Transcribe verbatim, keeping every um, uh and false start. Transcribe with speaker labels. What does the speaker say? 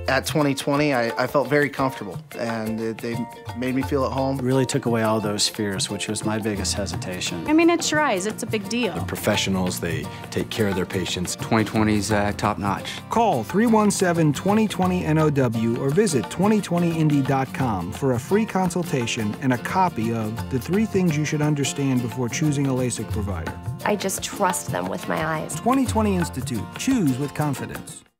Speaker 1: At twenty twenty, I, I felt very comfortable, and it, they made me feel at home.
Speaker 2: It really took away all those fears, which was my biggest hesitation.
Speaker 3: I mean, it's your eyes. It's a big deal.
Speaker 4: They're professionals. They take care of their patients.
Speaker 5: twenty twenty's uh, top-notch.
Speaker 6: Call three one seven, two zero two zero N O W or visit twenty twenty indy dot com for a free consultation and a copy of The Three Things You Should Understand Before Choosing a LASIK Provider.
Speaker 7: I just trust them with my eyes.
Speaker 6: twenty twenty Institute. Choose with confidence.